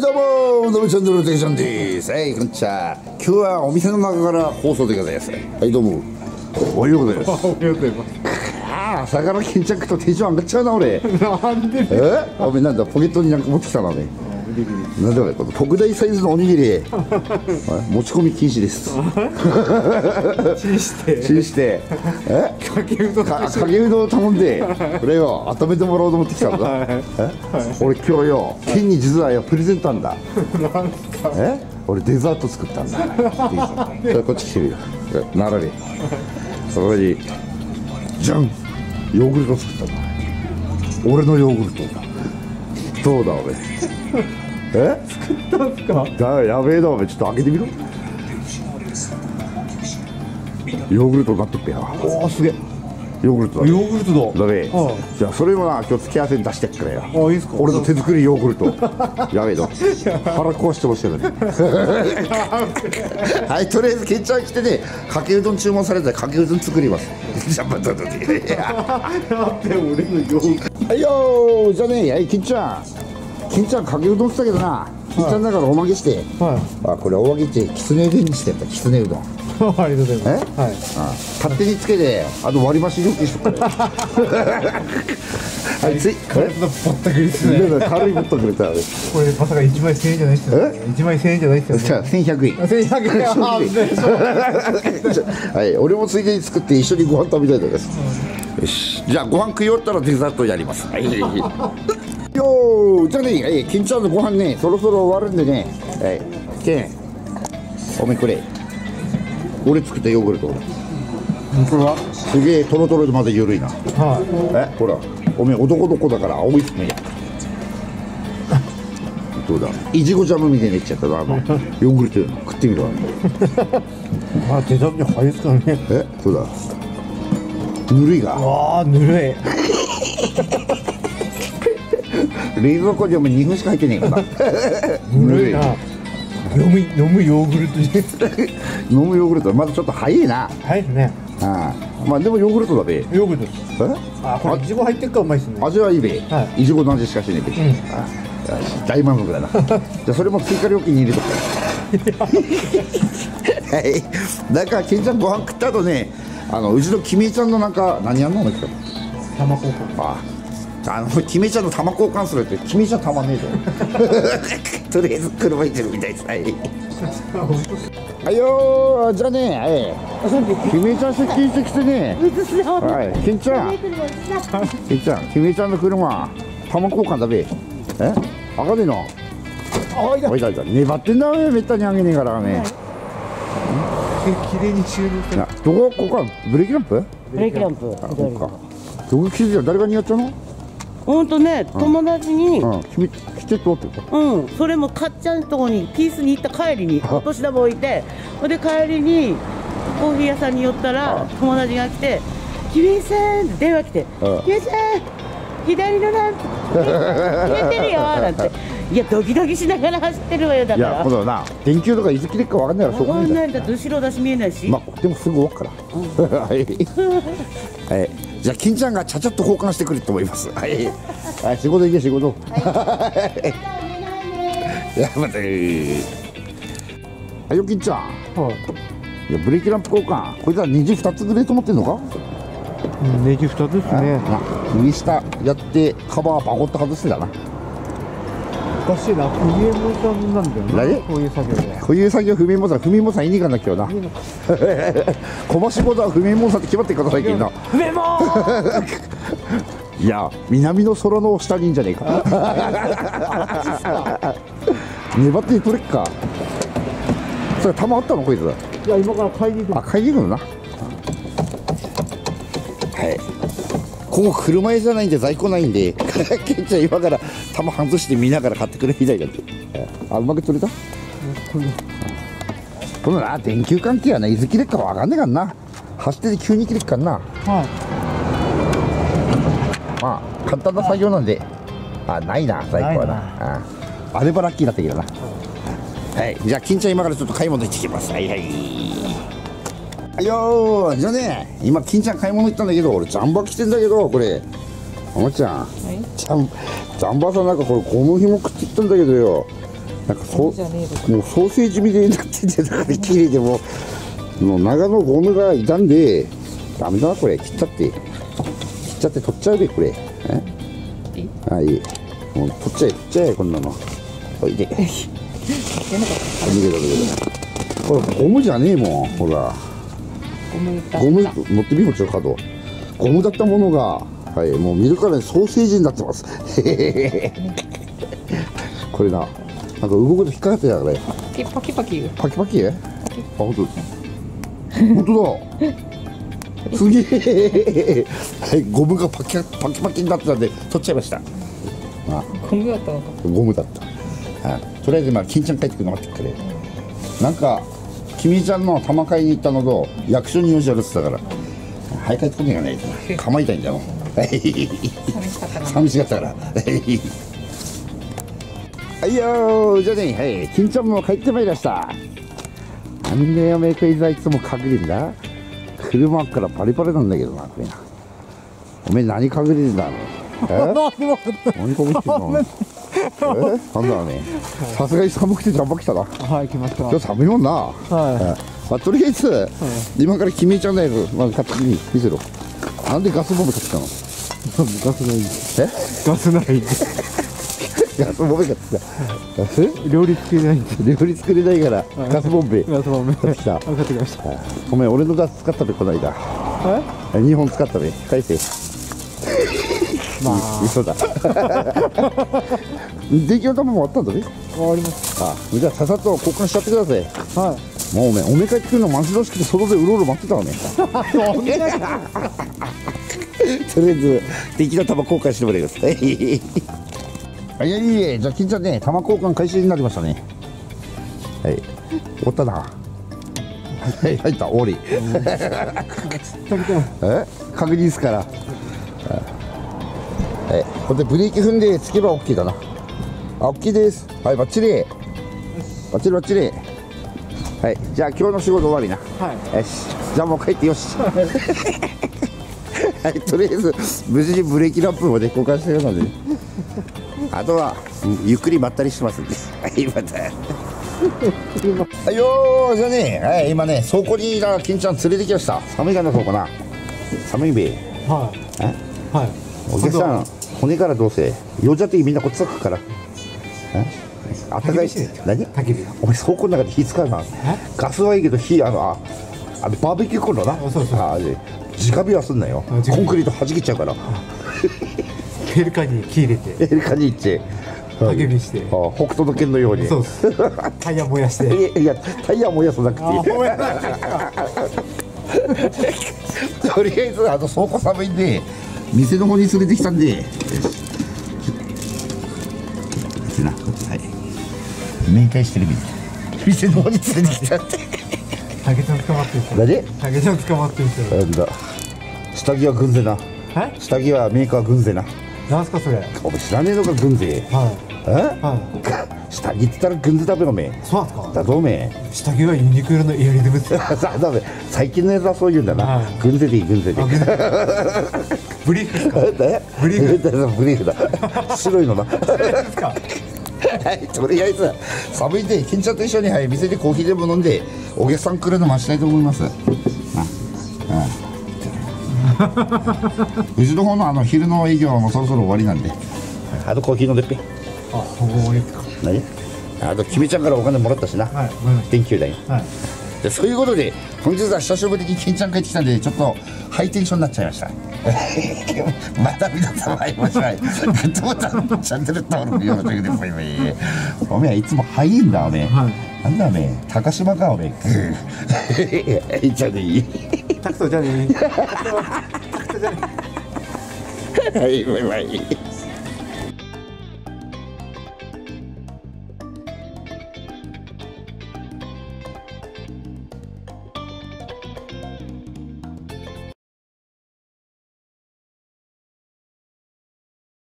どうものぶチャンネルのテンションです。はい、こんにちは。今日はお店の中から放送でございます。はい、どうもおはようございます。 おはようございます。 ああ、朝から巾着とテンション上がっちゃうな俺。 なんでおめえなんだ、ポケットになんか持ってきたなね。なんだこれ、この特大サイズのおにぎり持ち込み禁止です。チンしてかけうどんを頼んでこれを温めてもらおうと思ってきたんだ。俺今日よ、ケンに実はよプレゼントあんだ。俺デザート作ったんだ。こっち来てみる。並べそこにじゃん、ヨーグルト作ったんだ。俺のヨーグルトどうだおめえ。 作ったんすか。 やべえなおめえ、ちょっと開けてみろ。ヨーグルトになっとっぺや。おお、すげえ。ヨーグルトだ。 ヨーグルトだ。 だべ。じゃあそれもな、今日付け合わせに出してっからよ。 あ、いいっすか。 俺の手作りヨーグルト。やべえの。腹壊してほしいのに。はい、とりあえずケンちゃん来てね、かけうどん注文されたらかけうどん作ります。じゃあまただって。 俺のヨーグルト。 はいよー、じゃあね、はい、ケンちゃん。ケンちゃんかけうどんって言ったけどな。ケンちゃんだからおまけして。あ、これおまけってきつねうどんにしてやった。きつねうどん。 ありがとうございます。はい。 勝手につけて、あと割り増し料金しとくから。はい、つい。 これぼったくりですね。 軽いぼったくれた。 これまさか1枚1000円じゃないっすよね。1枚1000円じゃないっすよね。 じゃあ1100円。 1100円。 はい、俺もついでに作って一緒にご飯食べたいと思います。よし、じゃあご飯食い終わったらデザートやります。はい。よー、じゃあね、ケンちゃんのご飯ね、そろそろ終わるんでね。はい、ケン、おめえこれ。俺作ったヨーグルト。 これはすげえトロトロでまだ緩いな。 はい。 ほら、おめえ男の子だから青いっすね。どうだ、いちごジャムみたいになっちゃったな。ヨーグルト食ってみろ。 あ、デザートに入るっすからね。 そうだ、ぬるいが。 わあ、ぬるい。 冷蔵庫にお前2分しか入ってねえからな。 ぬるいな。飲むヨーグルトで。 飲むヨーグルトまだちょっと早いな。 はいですね。 まあでもヨーグルトだべ。 ヨーグルトです。あ、これいちご入ってるからうまいですね。 味はいいべ。いちごの味しかしねえべ。大満足だな。じゃあそれも追加料金に入れとくから。はい。だからケンちゃんご飯食った後ね、うちのキミちゃんのなんか何やんの？ 玉交換。 キミちゃんの玉交換するって、キミちゃんたまんねえぞ。とりあえず車行ってるみたいです。はい。はいよー、じゃあね、キミちゃん出勤してきてね。はい、ケンちゃん。ケンちゃん、キミちゃんの車、玉交換だべ。あかねえの。おいだ。粘ってんだめったにあげねえからね。 綺麗に収納してる。 どこ、ここはブレーキランプ？ ブレーキランプ。 どこ気づいた？誰が似合っちゃうの？ ほんとね、友達に、 来てっておってた。 それもかっちゃんのとこにピースに行った帰りにお年玉置いて、それで帰りにコーヒー屋さんに寄ったら友達が来て「キミさん」って電話来て「キミさん左のランプ消えてるよ」なんて。いや、ドキドキしながら走ってるわよ。だから、いや、 今度はな、電球とかいつ切れるか分かんないから、 分かんないんだって、後ろ出し見えないし。 まあ、でもすぐ終わっから。はい。はい。じゃあ、金ちゃんがちゃちゃっと交換してくれと思います。はい。はい、仕事行け、仕事。はい。や、待て。はいよ、金ちゃん。いや、ブレーキランプ交換。これじゃネジ2つぐらいと思ってんのか？ ネジ2つですね。 右下やって、カバーバコッと外してだな。 おかしいな、不明モさんなんだよね。こういう作業で。 こういう作業不明モさんいにかな今日な。小橋ボタン不明モさんって決まってくださいけんな。 不明モいや、南の空の下にいんじゃねえか。粘って取れっか。それ弾あったのこいつ。いや、今から買いに行く。 買いに行くのな。はい。ここ車屋じゃないんで在庫ないんで、ケンちゃん今から弾外して見ながら買ってくれみたいだって。うまく取れた？このな、電球関係はね、いつ切れっかわかんねえからな。走ってて急に切れっからな。まあ、簡単な作業なんで。ないな、在庫はな。あればラッキーだったけどな。はい、じゃあ、金ちゃん今からちょっと買い物行ってきます。はいはい。はいよー、じゃあね、今金ちゃん買い物行ったんだけど、俺ジャンバー着てんだけど、これおもちゃん、ジャンバーさんなんかこれゴム紐食ってきたんだけどよ、 なんかもうソーセージみたいになってて、だから綺麗でもう長野ゴムが傷んでダメだなこれ。切っちゃって取っちゃうでこれ。あ、いい。もう取っちゃえこんなの。おいで。これゴムじゃねえもん。ほらゴム持ってみよう。ちょっと角ゴムだったものが、はい、もう見るからにソーセージになってますこれな、なんか動くと引っかかってたからね。 パキパキパキパキ？あ、ほんと本当だすげえはい、ゴムがパキパキになってたんで取っちゃいました。 ゴムだったのか。 ゴムだった。とりあえずまあ金ちゃん帰ってくるの待ってくれ。なんか君ちゃんの玉買いに行ったのと役所に用事あるって言ったから早く帰ってこねえがないと構いたいんだよ寂しかったからはいよー、じゃあね、はい、金ちゃんも帰ってまいりました。なんでやめクイズはいつも隠れんだ。車からパリパリなんだけどな、これな。おめえ何隠れてんだね。何隠してんのなんだね。さすがに寒くてジャンパー来たな。 はい、来ました。 今日寒いもんな。 はまあ、とりあえず、今から君ちゃんのやつ、まあ、勝手に見せろ。なんでガスボンベ買ってきたの？ ガスない。ガスない。 ガスボンベ買ってきた。 料理作れないんで。 料理作れないからガスボンベガスボンベ買ってきた。 買ってきました。 ごめん、俺のガス使ったべこの間。2本使ったべ。返せ。 まあ嘘だ。電気の玉もあったんだべ。 終わります。 あ、じゃあささっと交換しちゃってください。 はい。 もうおめ帰ってくるの待ち遠しくて外でうろうろ待ってたわね。とりあえず電気の玉交換してもらいます。はい、じゃあ金ちゃんね、玉交換開始になりましたね。はい、終わったな。はい、入った、終わり。確認すから。はい、これでブレーキ踏んでつけば OK だな。あ、OK です。はい、バッチリ。バッチリバッチリ。はい、じゃあ今日の仕事終わりな。 はい。 よし、じゃあもう帰ってよし。はい、とりあえず無事にブレーキランプまで交換してるので、あとは、ゆっくりまったりしてますんで。はい、また。はいよー、じゃあね、はい、今ね、倉庫に金ちゃん連れてきました。寒いかな、そうかな。寒いべ。 はい。 お客さん、骨からどうせ、用事あってみんなこっち咲くから。あったかいし、何？お前倉庫の中で火使うな。ガスはいいけど火、バーベキューコンロな。 そうそう。 直火はすんなよ。コンクリート弾けちゃうから。 ヘルカに木入れて。 ヘルカに行って。 焚き火して。 北斗の拳のように。 そうです。タイヤ燃やして。 いや、タイヤ燃やさなくていい。とりあえず倉庫寒いんで店の方に連れてきたんで。はい。面会してるみたい。店の方に連れてきたって。 タケちゃん捕まってるんですよ。 何？ タケちゃん捕まってるんですよ。 なんだ。下着は軍勢な。下着はメーカー軍勢な。 なんすかそれ。 お前知らねえのか軍勢。 はい。 下着って言ったら軍勢だべおめえ。 そうなんですか。 だぞおめえ。 下着はユニクロのエアリズムですよ。 だめ。最近のやつはそう言うんだな。軍勢でいい軍勢で。 ブリーフですか。 ブリーフだ。ブリーフだ。白いのな。 ですか。 はい、とりあえず寒いんで金ちゃんと一緒に、はい、店でコーヒーでも飲んでお客さん来るの待ちたいと思います。うちの方の昼の営業はもうそろそろ終わりなんで、あとコーヒー飲んでっぺ。 あ、ここ終わりですか。 何？あと君ちゃんからお金もらったしな。 はい。 電球代。 はい。 でそういうことで本日は久しぶりに金ちゃん帰ってきたんでちょっとハイテンションになっちゃいました。また皆様会いましょう。グッドボタンチャンネル登録よろしくです。おめえいつもハイんだおめえ。なんだおめえ高島かおめえ。いいじゃねえ。 タクトじゃねえ。 はいバイバイ。